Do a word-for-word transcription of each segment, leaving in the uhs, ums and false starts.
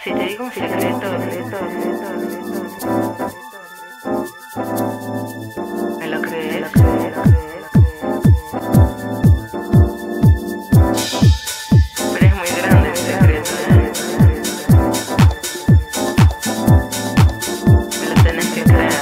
Si te digo un secreto, me lo crees, pero es muy grande mi secreto, ¿eh? Me lo tenés que creer.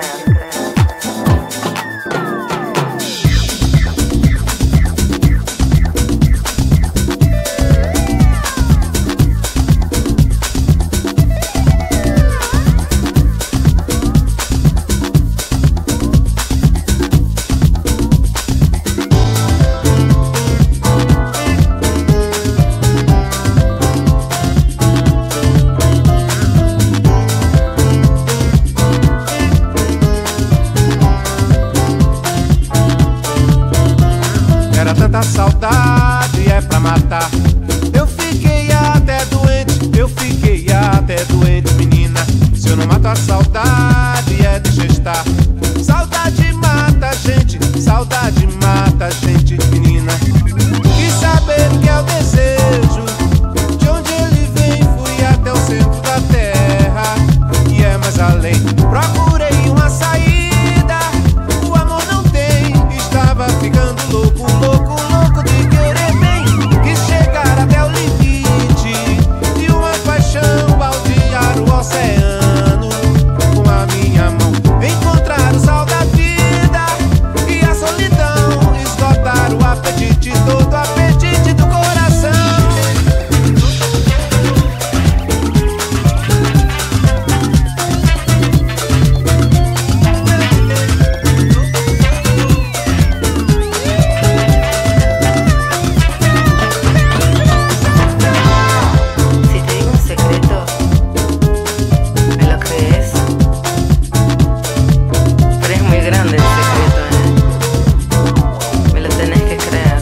Era tanta saudade, é pra matar. Eu fiquei até doente, eu fiquei até doente, menina. Se eu não mato a saudade, é deixa estar. Saudade mata a gente, saudade mata a gente, menina. Quis saber o que é o desejo, de onde ele vem, fui até o centro da terra. E é mais além, procurei uma saída, o amor não tem, estava ficando louco, louco, louco de querer bem. Quis chegar até o limite de uma paixão, baldear o oceano com a minha mão, encontrar o sal da vida e a solidão, esgotar o apetite, todo o apetite do coração. Si te digo un secreto, me lo crees, pero es muy grande el secreto, ¿eh? Me lo tenés que creer.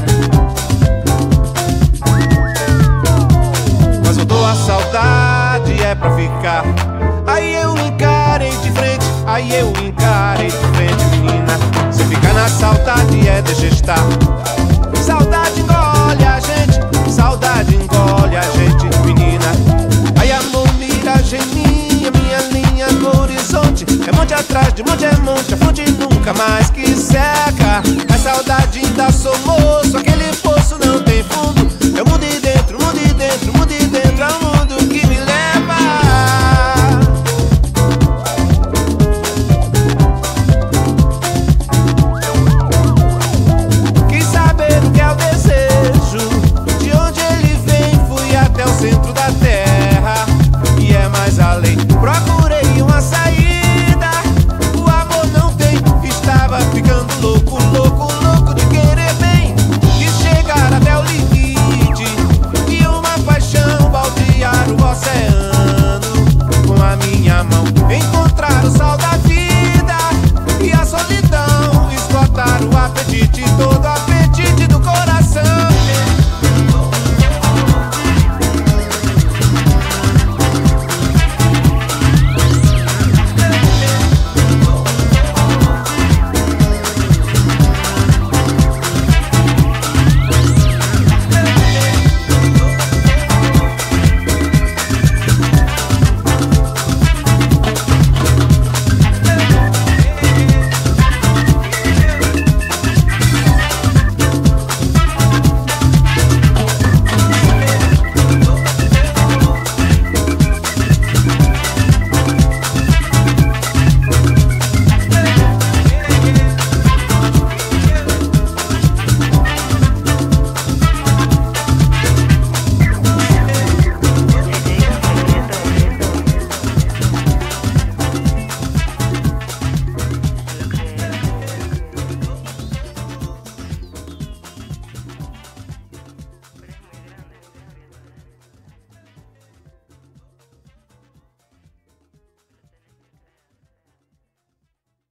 Mas voltou a saudade, é pra ficar. Aí eu encarei de frente, aí eu encarei de frente, menina. Se ficar na saudade, é deixa estar. Saudade engole a gente, saudade engole a gente, menina. Aí amor, miragem minha, minha linha no horizonte. É monte atrás de monte, é monte, a fonte nunca mais que seca. A saudade ainda sou moço,